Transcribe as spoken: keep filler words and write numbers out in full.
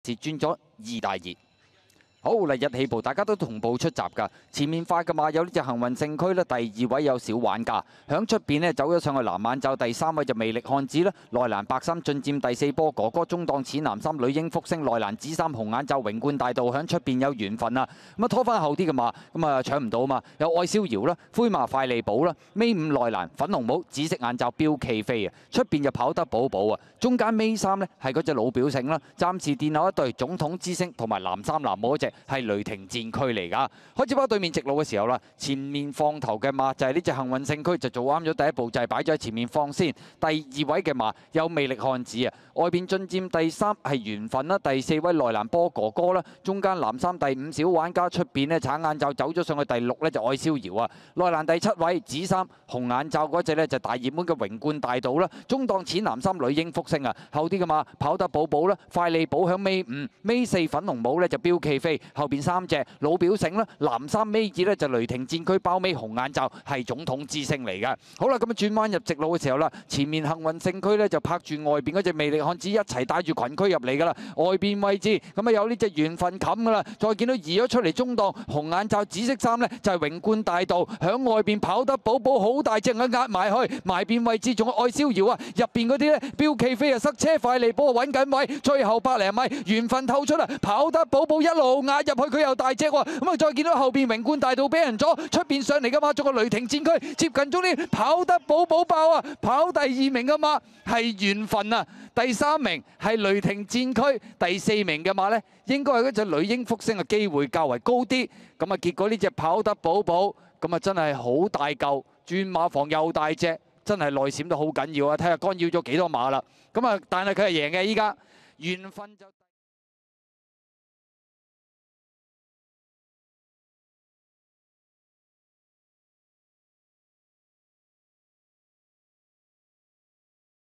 至轉咗二大熱。 好嚟日起步，大家都同步出閘㗎。前面快嘅馬有呢隻幸運聖區咧，第二位有小玩家，響出邊咧走咗上去藍眼罩，第三位就魅力漢子啦。內欄白衫進佔第四波，哥哥中檔淺藍衫女嬰福星，內欄紫衫紅眼罩榮冠大道響出邊有緣分啊！咁啊拖翻後啲嘅馬，咁啊搶唔到啊嘛，有愛逍遙啦、灰馬快利寶啦，尾五內欄粉紅帽紫色眼罩標企飛啊，出邊就跑得寶寶啊，中間尾三咧係嗰隻老表醒啦，暫時墊後一隊總統之星同埋藍衫藍帽嗰隻。 係雷霆戰區嚟㗎，開始跑對面直路嘅時候啦，前面放頭嘅馬就係呢隻幸運聖區就做啱咗第一步，就係擺咗喺前面放先。第二位嘅馬有魅力漢子啊，外邊進佔第三係緣分啦，第四位內欄波哥哥啦，中間藍衫第五小玩家，出邊呢橙眼罩走咗上去第六呢就愛逍遙啊，內欄第七位紫衫紅眼罩嗰隻呢就大熱門嘅榮冠大道啦，中檔淺藍衫女嬰福星啊，後啲嘅馬跑得寶寶啦，快利寶響尾五，尾四粉紅帽呢就標企飛。 後邊三隻老表醒啦，藍衫尾二咧就雷霆戰區包尾紅眼罩係總統之星嚟嘅。好啦，咁啊轉彎入直路嘅時候啦，前面幸運聖區咧就拍住外邊嗰隻魅力漢子一齊帶住群區入嚟㗎啦。外邊位置咁啊有呢隻緣分冚㗎啦，再見到移咗出嚟中檔紅眼罩紫色衫咧就係榮冠大道，響外邊跑得寶寶好大隻啊壓埋去，埋邊位置仲有愛逍遙啊，入邊嗰啲咧標企飛啊塞車快利波揾緊位，最後百零米緣分透出啦，跑得寶寶一路壓入去。 佢又大隻喎，咁啊再見到後邊榮冠大道俾人阻，出邊上嚟嘅馬仲有雷霆戰區接近終點，跑得寶寶爆啊！跑第二名嘅馬係緣分啊，第三名係雷霆戰區，第四名嘅馬呢應該係嗰隻女嬰福星嘅機會較為高啲。咁啊結果呢隻跑得寶寶，咁啊真係好大嚿，轉馬房又大隻，真係內閃得好緊要啊！睇下干擾咗幾多馬啦。咁啊，但係佢係贏嘅依家，緣分就。